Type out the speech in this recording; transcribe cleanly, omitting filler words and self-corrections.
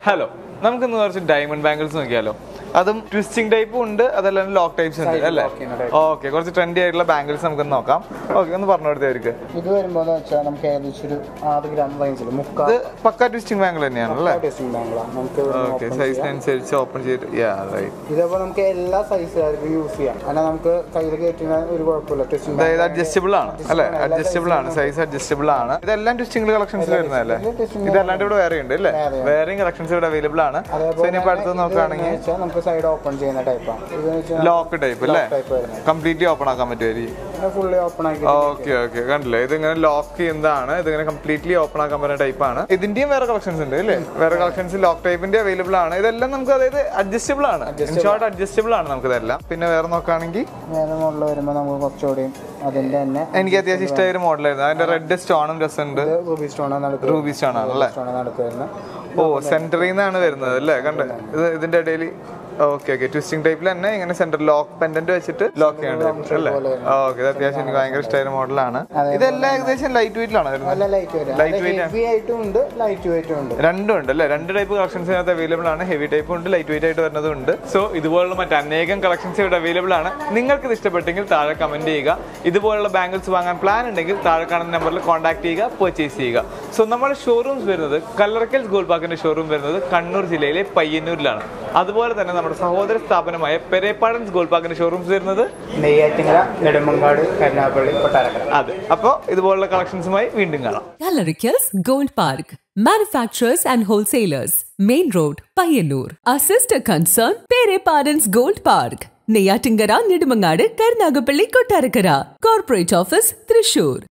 Hello, നമുക്കിന്ന് കുറച്ച് diamond bangles നോക്കിയാലോ. അതും ട്വിസ്റ്റിംഗ് ടൈപ്പും ഉണ്ട്, അതല്ലാണ്ട് ലോക്ക് ടൈപ്സ് ഉണ്ട് അല്ലേ? ഓക്കെ, കുറച്ച് ട്രെൻഡി ആയിട്ടുള്ള ബാംഗിൾസ് നമുക്ക് നോക്കാം. ഓക്കെ, ഒന്ന് പറഞ്ഞു കൊടുത്തവർക്ക്. ഇത് വരുമ്പോൾ നമുക്ക് ഏകദേശം ഒരു 6 ഗ്രാം റേഞ്ചിൽ ഇത് പക്ക ട്വിസ്റ്റിംഗ് ബാംഗിൾ തന്നെയാണല്ലേ? ഓക്കെ, സൈസിനനുസരിച്ച് ഓപ്പൺ ചെയ്തിട്ട് ഇതേപോലെ നമുക്ക് എല്ലാ സൈസിലായിരിക്കും യൂസ് ചെയ്യാം. കാരണം നമുക്ക് കയ്യിൽ കയറ്റുന്ന ഒരു കുഴപ്പമില്ല. അതായത് അഡ്ജസ്റ്റബിൾ ആണ് അല്ലേ? അഡ്ജസ്റ്റബിൾ ആണ്, സൈസ് അഡ്ജസ്റ്റബിൾ ആണ്. ഇതെല്ലാം ട്വിസ്റ്റിംഗ് കളക്ഷൻസ് വരുന്നതല്ലേ? ഇതല്ലാണ്ട് ഇവിടെ വേറെ ഉണ്ട് അല്ലേ? വേറെയും കളക്ഷൻസ് ഇവിടെ അവൈലബിൾ ആണ്. ഇനിയിപ്പോൾ അടുത്ത് നോക്കുകയാണെങ്കിൽ നമുക്ക് സൈഡ് ഓപ്പൺ ചെയ്യുന്ന ടൈപ്പാണ്. ലോക്ക് ടൈപ്പ് അല്ലേ? കംപ്ലീറ്റ്ലി ഓപ്പൺ ആക്കാൻ പറ്റുമായിരിക്കും. ഫുള്ളി ഓപ്പൺ ആക്കി. ഓക്കെ ഓക്കെ, കണ്ടില്ലേ? ഇതിങ്ങനെ ലോക്ക് ചെയ്യുന്നതാണ്, ഇതിങ്ങനെ കംപ്ലീറ്റ്ലി ഓപ്പൺ ആക്കാൻ പറ്റുന്ന ടൈപ്പാണ്. ഇതിന്റെയും വേറെ കളക്ഷൻസ് ഉണ്ട് അല്ലേ? വേറെ കളക്ഷൻസ് ലോക്ക് ടൈപ്പിന്റെ അവൈലബിൾ ആണ്. ഇതെല്ലാം നമുക്ക് അതായത് അഡ്ജസ്റ്റബിൾ ആണ്, ഇൻ ഷോർട്ട് അഡ്ജസ്റ്റബിൾ ആണ് നമുക്ക് ഇതെല്ലാം. പിന്നെ വേറെ നോക്കുകയാണെങ്കിൽ വേറെ മോഡൽ വരുമ്പോൾ നമുക്ക് കുറച്ചുകൂടി അതിന്റെ തന്നെ എനിക്ക് അത്യാവശ്യം ഇഷ്ടമായ ഒരു മോഡലായിരുന്നു. അതിന്റെ റെഡ് സ്റ്റോണും രസമുണ്ട്. റൂബി സ്റ്റോൺ ആണല്ലേ? ഓ, സെന്ററിൽ നിന്നാണ് വരുന്നത് അല്ലേ? കണ്ടേ? ഇതിന്റെ ഇടയിൽ ഓക്കെ ഓക്കെ, ട്വിസ്റ്റിംഗ് ടൈപ്പിൽ തന്നെ ഇങ്ങനെ സെന്റർ ലോക്ക് പെൻഡന്റ് വെച്ചിട്ട് ലോക്ക് ചെയ്യേണ്ടത് അല്ലേ? ഓക്കെ, ഇത് അത്യാവശ്യം എനിക്ക് ഭയങ്കര ഇഷ്ടമായ മോഡലാണ്. ഇതെല്ലാം ഏകദേശം ലൈറ്റ് വെയിറ്റിലാണ് വരുന്നത്. ലൈറ്റ് വെയിറ്റ് രണ്ടും ഉണ്ട് അല്ലേ? രണ്ട് ടൈപ്പ് കളക്ഷൻസ് ഇതിനകത്ത് അവൈലബിൾ ആണ്. ഹെവി ടൈപ്പ് ഉണ്ട്, ലൈറ്റ് വെയിറ്റ് ആയിട്ട് വരുന്നതും ഉണ്ട്. സോ ഇതുപോലുള്ള മറ്റനേകം കളക്ഷൻസ് ഇവിടെ അവൈലബിൾ ആണ്. നിങ്ങൾക്ക് ഇത് ഇഷ്ടപ്പെട്ടെങ്കിൽ താഴെ കമന്റ് ചെയ്യുക. ഇതുപോലുള്ള ബാംഗിൾസ് വാങ്ങാൻ പ്ലാൻ ഉണ്ടെങ്കിൽ താഴെ കാണുന്ന നമ്പറിൽ കോൺടാക്ട് ചെയ്യുക, പർച്ചേസ് ചെയ്യുക. സോ നമ്മുടെ ഷോറൂംസ് വരുന്നത് കല്ലറക്കൽ ഗോൾഡ് പാർക്കിന്റെ ഷോറൂം വരുന്നത് കണ്ണൂർ ജില്ലയിലെ പയ്യന്നൂരിലാണ്. അതുപോലെ തന്നെ നമ്മുടെ സഹോദര സ്ഥാപനമായ പെരേപ്പാടൻസ് ഗോൾഡ് പാർക്കിന്റെ ഷോറൂംസ് വരുന്നത് നെയ്യാറ്റിൻകര, നെടുമങ്ങാട്, കരുനാഗപ്പള്ളി, കൊട്ടാരക്കര. അതെ, അപ്പോൾ ഇതുപോലുള്ള കളക്ഷൻസുമായി വീണ്ടും കാണാം. Gallericals Gold Park, manufacturers and wholesalers, Main Road, Payyannur. Our sister concern, Pereparans Gold Park, Neyyattinkara, Nedumangadu, Karunagapalli, Kottarakara. Corporate Office, Thrissur.